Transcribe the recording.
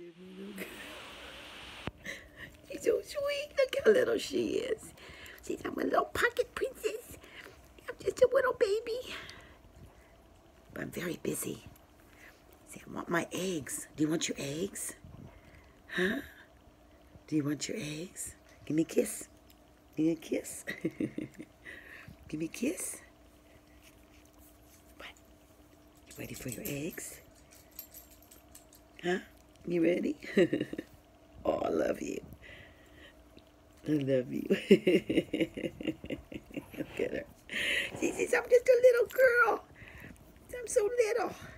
She's so sweet. Look how little she is. She's my little pocket princess. I'm just a little baby. But I'm very busy. See, I want my eggs. Do you want your eggs? Huh? Do you want your eggs? Give me a kiss. Give me a kiss. Give me a kiss. What? You ready for your eggs? Huh? You ready? Oh, I love you. I love you. Look at her. She says, I'm just a little girl. I'm so little.